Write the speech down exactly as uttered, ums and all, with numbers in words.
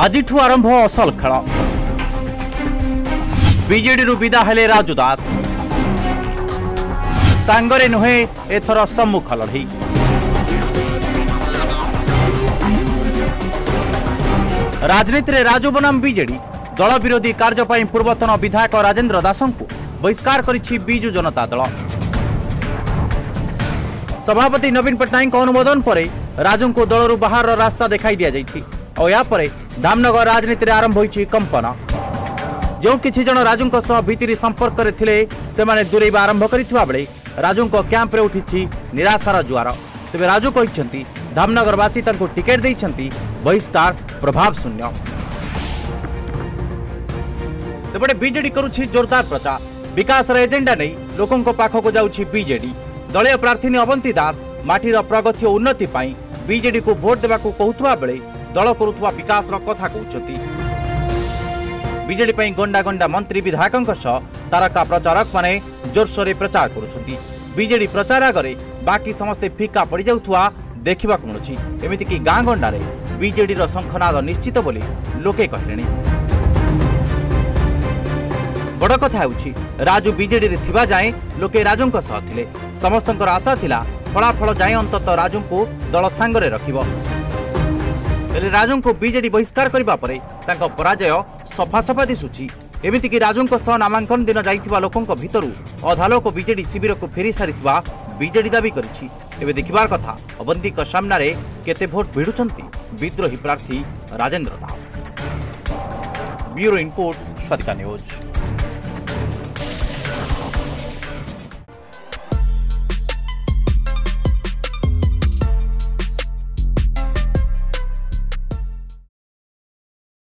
आजिठु आरंभ असल खेल। बीजेडी विदा हेले राजू दास, सांगरे नुहे एथर सम्मुख लड़ई। राजनीति रे राजू बनाम बीजेडी। दल विरोधी कार्य पर पूर्वतन विधायक राजेंद्र दासों को बहिष्कार करिछि बीजू जनता दल। सभापति नवीन पट्टनायक अनुमोदन पर राजू को दलरू बाहर रास्ता देखाई दिया जाइछि और या परे धामनगर राजनीति रे आरंभ होइछि कंपन। जो किछि जन राजू सह भीतरी संपर्क रे थिले सेमाने दूरेबा आरंभ करिथिबा बेले राजू कैंप रे उठिछि निराशार जुआर। तेबे राजू कहिसंती धामनगरवासी तांको टिकेट दैछंती, बहिष्कार प्रभाव शून्य। सेबडे बीजेडी करुछि जोरदार प्रचार। विकास एजेंडा नहीं लोकों को पाखो को जाउछि बीजेडी। दलीय प्रार्थी अवंती दास माटीर प्रगति और उन्नति पाई बीजेडी को भोट देवा को कहउथुवा बेले दल करुथुवा विकास रो कथा कहउछथि। बीजेडी पई गंडा गंडा मंत्री विधायकों सह तारका प्रचारक माने जोरसोरे प्रचार करुछथि। बीजेडी प्रचार आगरे बाकी समस्ते फिका पड़ जाउथुवा देखा मिलुछि। एमिति कि गाँ गंडारे बीजेडी रो शंखनाद निश्चित बोली लोके कहलेनी। बड़ कथा होछि राजू बीजेडी रे थिबा जाए लोके राजू सह थिले। समस्तंकर आशा थिला फलाफल जाए अंतत राजू को दल सांगरे रखिबो। हेले राजू को बीजेडी बहिष्कार करिबा परे तांको पराजय सफा सफा दिसुछि। एमिति कि राजू सह नामांकन दिन जाइथिबा लोकंक भितरु अधा लोक बीजेडी शिविर को फेरी सारिथिबा बीजेडी दाबी करिछि। एबे देखिबार कथा अवंती सामना रे केते भोट भिडुछंती विद्रोही प्रार्थी Rajendra Das. Bureau report Swatika news.